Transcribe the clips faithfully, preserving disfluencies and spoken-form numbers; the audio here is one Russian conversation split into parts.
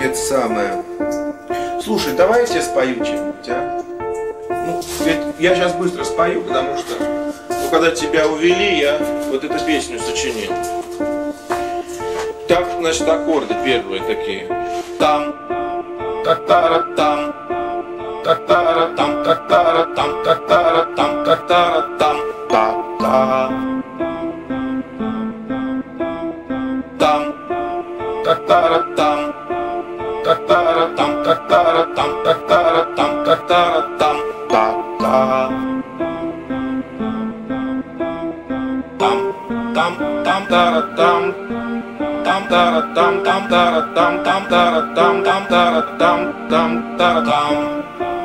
это самое. Слушай, давай я тебе спою что-нибудь, а? Ну, это, я сейчас быстро спою, потому что, ну, когда тебя увели, я вот эту песню сочинил. Так, значит, аккорды первые такие. Там, так-тара, там, так-тара, там, так-тара, там, так-тара, там, так-тара, там, та-та. Там, так-тара, там, так-тара, там, так-тара, там, так-тара, там, так-тара, там, та-та. Там, там, там, тара, там. Там тара там там тара там там тара там там тара там там тара там.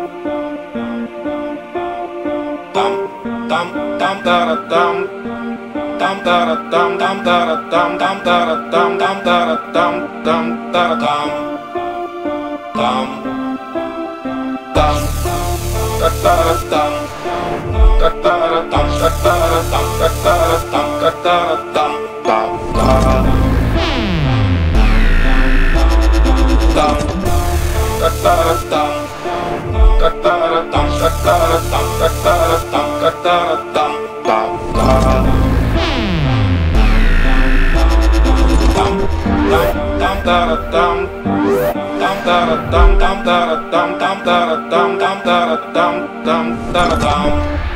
Там там там тара там. Там тара там там тара там там тара там там тара там там тара там. Там там так тара там. Так тара там так тара там так тара там так тара там там тара. Там, так-тара там, так-тара там, так-тара там, так-тара там, так-тара там, та-та. Там, там, там-тара там, там-тара там, там-тара там, там-тара там, там-тара там, там-тара там.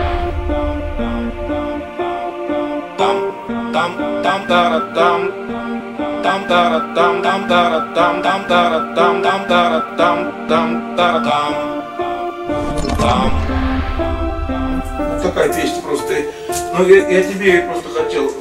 Там, там, там-тара там. Там тара там там тара там там тара там там тара там там тара там там. Такая песня просто. Ну я, я тебе просто хотел